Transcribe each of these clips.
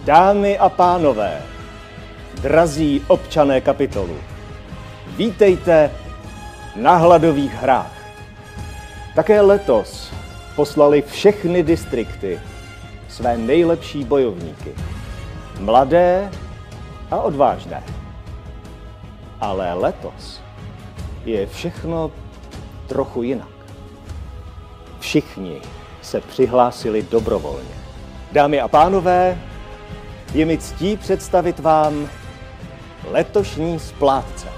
Dámy a pánové, drazí občané Kapitolu, vítejte na hladových hrách. Také letos poslali všechny distrikty své nejlepší bojovníky. Mladé a odvážné. Ale letos je všechno trochu jinak. Všichni se přihlásili dobrovolně. Dámy a pánové, je mi ctí představit vám letošní splátce.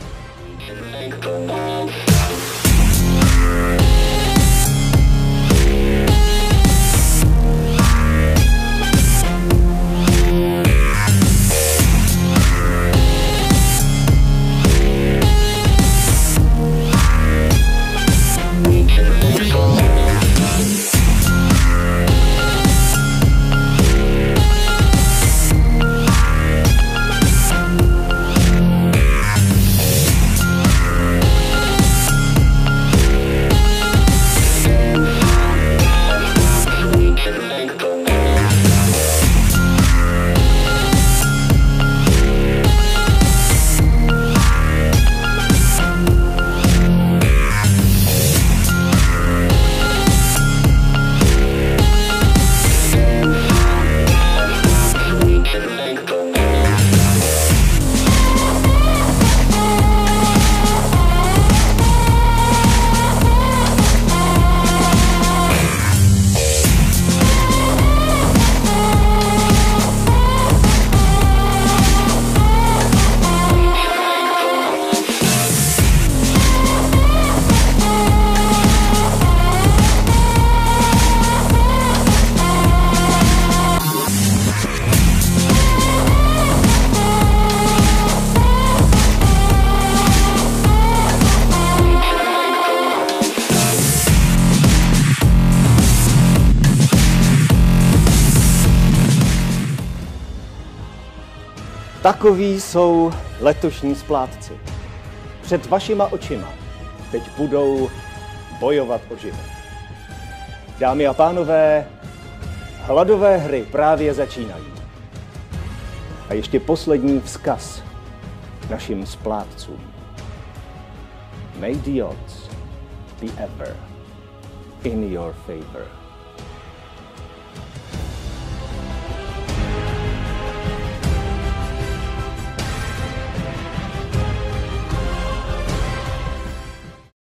Takoví jsou letošní splátci. Před vašima očima teď budou bojovat o život. Dámy a pánové, hladové hry právě začínají. A ještě poslední vzkaz našim splátcům. May the odds be ever in your favor.